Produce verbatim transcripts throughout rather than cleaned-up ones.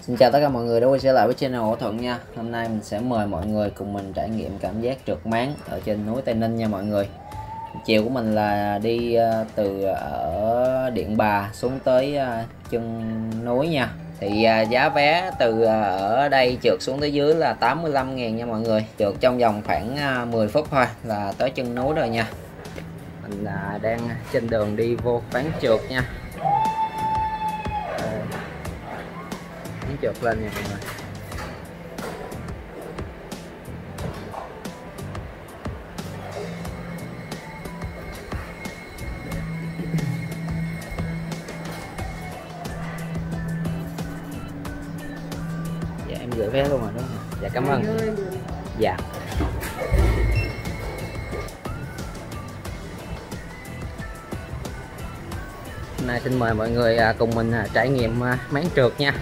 Xin chào tất cả mọi người đã quay trở lại với channel của Thuận nha. Hôm nay mình sẽ mời mọi người cùng mình trải nghiệm cảm giác trượt máng ở trên núi Tây Ninh nha mọi người. Chiều của mình là đi từ ở Điện Bà xuống tới chân núi nha. Thì giá vé từ ở đây trượt xuống tới dưới là tám mươi lăm ngàn nha mọi người. Trượt trong vòng khoảng mười phút thôi là tới chân núi rồi nha. Mình đang trên đường đi vô ván trượt nha. Trượt lên nha mọi người. Dạ em gửi vé luôn rồi đúng không? Dạ cảm ơn. Dạ. Hôm nay xin mời mọi người cùng mình trải nghiệm máng trượt nha.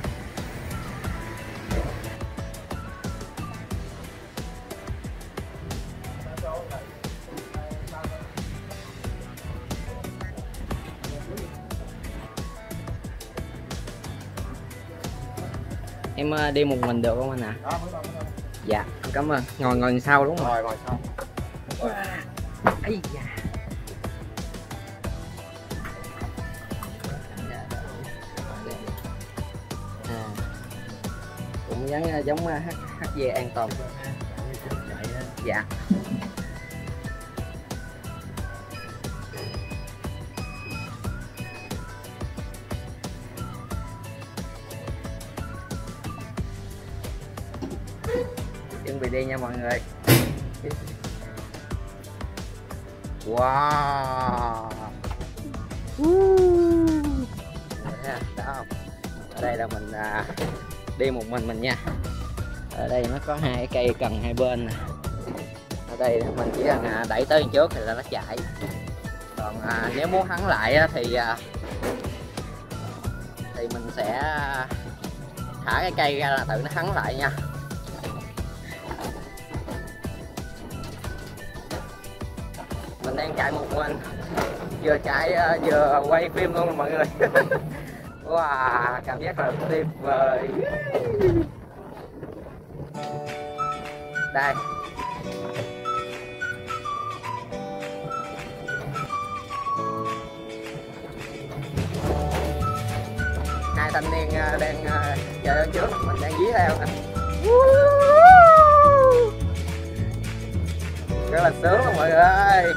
Em đi một mình được không anh ạ? À? Dạ, cảm ơn. Ngồi ngồi sau đúng không? Ngồi ngồi sau. Ấy da. À, cũng giống giống hát hát về an toàn. Dạ. Chuẩn bị đi nha mọi người. Wow. Đó không? Ở đây là mình à, đi một mình mình nha. Ở đây nó có hai cây cần hai bên. Ở đây mình chỉ cần à, đẩy tới trước thì là nó chạy. Còn à, nếu muốn thắng lại á, thì à, thì mình sẽ thả cái cây ra là tự nó thắng lại nha. Mình đang chạy một mình, vừa chạy vừa quay phim luôn mọi người. Wow, cảm giác là tuyệt vời. Đây. Hai thanh niên đang chạy ở trước, mình đang dí theo nè. Rất là sướng luôn mọi người ơi.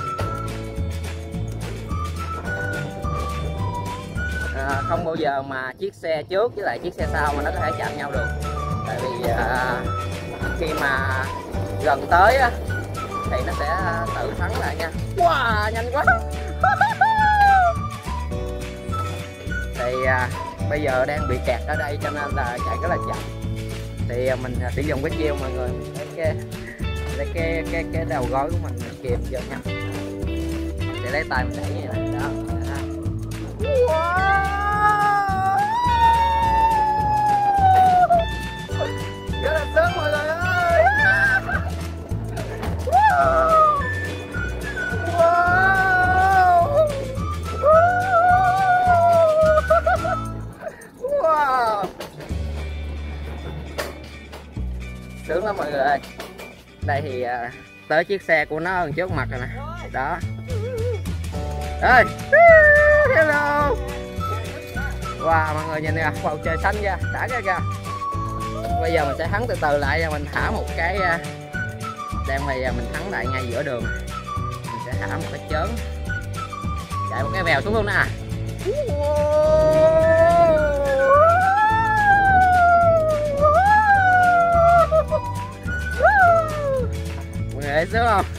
À, không bao giờ mà chiếc xe trước với lại chiếc xe sau mà nó có thể chạm nhau được. Tại vì à, khi mà gần tới á, thì nó sẽ tự thắng lại nha. Wow, nhanh quá. Thì à, bây giờ đang bị kẹt ở đây cho nên là chạy rất là chậm. Thì à, mình sử dụng cái chiêu mọi người, lấy cái lấy cái cái cái đầu gối của mình kìm vô nha. Mình sẽ lấy tay mình đẩy như này đó. Wow. Rất là sướng mọi người ơi. Wow. Wow. Wow. Sướng lắm mọi người ơi. Đây thì à, tới chiếc xe của nó ở trước mặt rồi nè. Đó. Ơi. Hello. Wow mọi người nhìn nè, bầu trời xanh ra, đã ra kìa. Bây giờ mình sẽ thắng từ từ lại, mình thả một cái đang bây giờ mình thắng lại ngay giữa đường. Mình sẽ thả một cái chớn. Chạy một cái vèo xuống luôn nè. Mọi người thấy sướng không?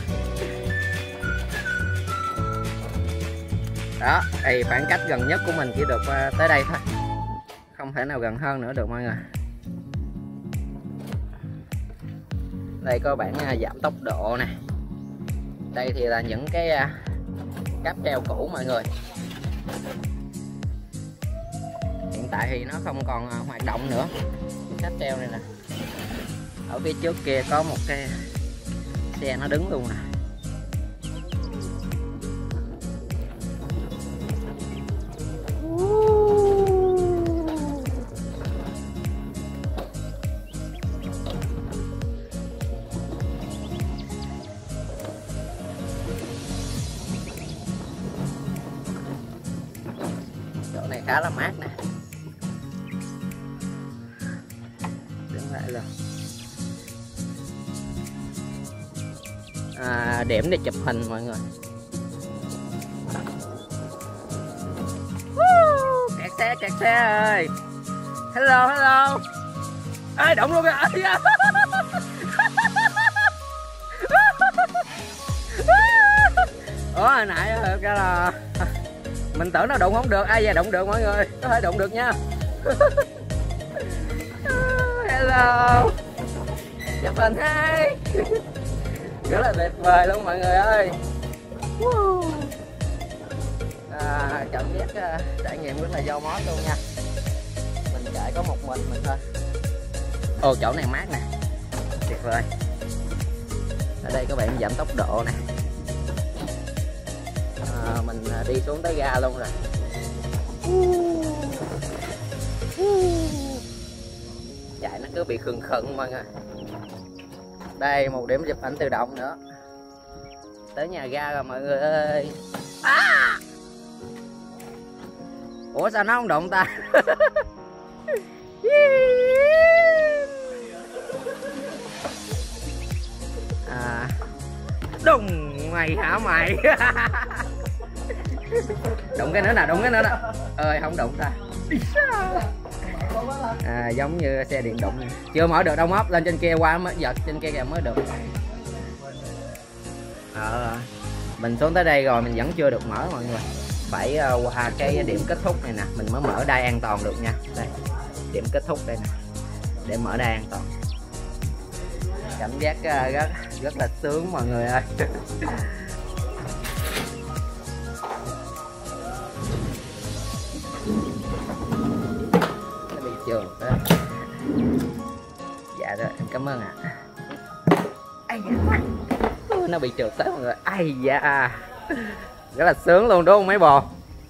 Đó, thì khoảng cách gần nhất của mình chỉ được tới đây thôi. Không thể nào gần hơn nữa được mọi người. Đây có bảng giảm tốc độ nè. Đây thì là những cái cáp treo cũ mọi người. Hiện tại thì nó không còn hoạt động nữa. Cáp treo này nè. Ở phía trước kia có một cái xe nó đứng luôn nè. khá là mát nè. Đứng lại luôn. À, điểm để chụp hình mọi người. Kẹt xe, kẹt xe ơi. Hello, hello. Ê, động luôn kìa. Ủa, hồi nãy cái là mình tưởng nó đụng không được, ai về đụng được mọi người, có thể đụng được nha. Hello. Chụp hình hai. Rất là tuyệt vời luôn mọi người ơi. À, cảm giác uh, trải nghiệm rất là dâu mót luôn nha. Mình chạy có một mình mình thôi. Ồ, chỗ này mát nè, tuyệt vời. Ở đây các bạn giảm tốc độ nè. À, mình đi xuống tới ga luôn rồi. Chạy nó cứ bị khừng khựng mọi người. Đây một điểm chụp ảnh tự động nữa. Tới nhà ga rồi mọi người ơi. À! Ủa sao nó không động ta? À, đùng mày hả mày? Đụng cái nữa nè, đụng cái nữa nè. Ơi không đụng ta. À, giống như xe điện đụng. Chưa mở được đâu móc, lên trên kia qua mới giật trên kia kìa mới được. À, mình xuống tới đây rồi mình vẫn chưa được mở mọi người. Phải uh, qua cái điểm kết thúc này nè, mình mới mở đai an toàn được nha. Đây, điểm kết thúc đây nè, để mở đai an toàn. Cảm giác uh, rất rất là sướng mọi người ơi. Nó bị trượt đó. Dạ rồi, em cảm ơn ạ. À. Ai da, nó bị trượt tới mọi người. Ai da, rất là sướng luôn đúng không mấy bò?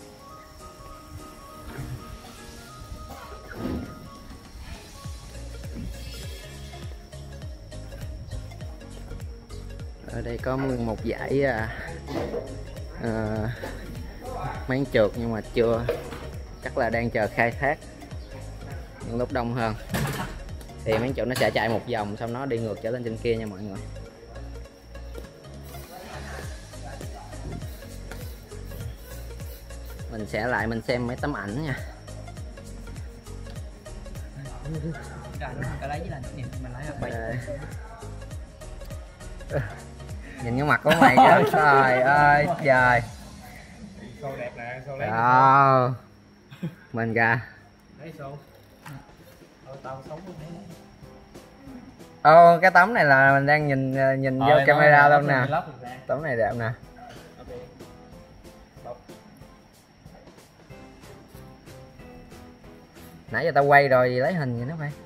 Ở đây có một dãy à, à, máng trượt nhưng mà chưa, chắc là đang chờ khai thác. Những lúc đông hơn thì máng trượt nó sẽ chạy một vòng xong nó đi ngược trở lên trên kia nha mọi người. Mình sẽ lại mình xem mấy tấm ảnh nha. Nhìn cái mặt của mày kìa. Trời ơi trời. Xô đẹp nè, xô lấy. Wow. Mình kìa. Lấy xô. Ờ, tao sống luôn đấy. Ô, cái tấm này là mình đang nhìn nhìn vô camera luôn nè. Tấm này đẹp nè. Nãy giờ tao quay rồi lấy hình vậy nó phải.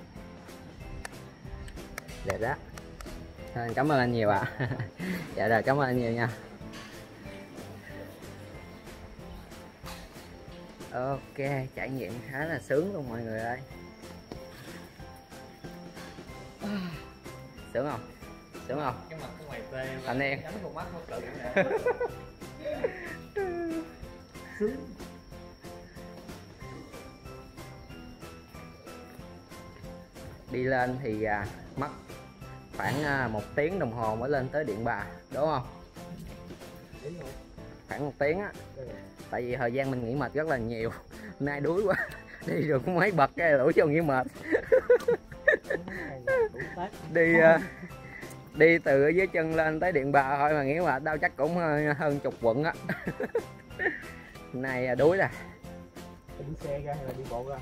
Đẹp đó. Thôi, cảm ơn anh nhiều ạ. À. Dạ rồi, cảm ơn anh nhiều nha. Ok, trải nghiệm khá là sướng luôn mọi người ơi. Sướng không? Sướng không? Cái mặt của mày tê. Anh em. Nhắm con mắt mất tự nè. Sướng. Đi lên thì à, mất khoảng à, một tiếng đồng hồ mới lên tới Điện Bà, đúng không? Khoảng một tiếng á. Tại vì thời gian mình nghỉ mệt rất là nhiều. Nay đuối quá. Đi được mấy bậc cái lũ cho nghỉ mệt. Đi uh, đi từ ở dưới chân lên tới Điện Bà thôi mà nghỉ mệt đâu chắc cũng hơn chục quận á. Nay đuối rồi. Đi xe ra hay là đi bộ ra?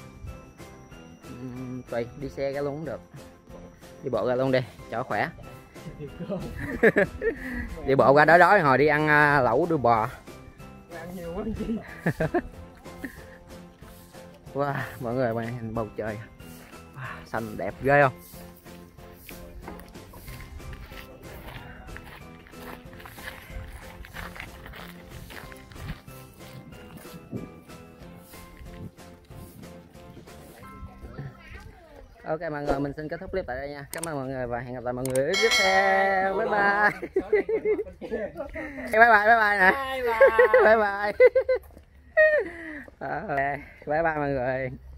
Uhm, tùy, đi xe ra luôn cũng được. Đi bộ ra luôn đi, cho khỏe. Đi bộ ra đói đói hồi đi ăn uh, lẩu đuôi bò. Ăn nhiều quá chi. Wow, mọi người màn hình bầu trời. Wow, xanh đẹp ghê không? Ok mọi người, mình xin kết thúc clip tại đây nha. Cảm ơn mọi người và hẹn gặp lại mọi người tiếp theo. Bye bye. Bye bye bye bye nè. Bye bye. Bye bye. Đó, bye bye mọi người.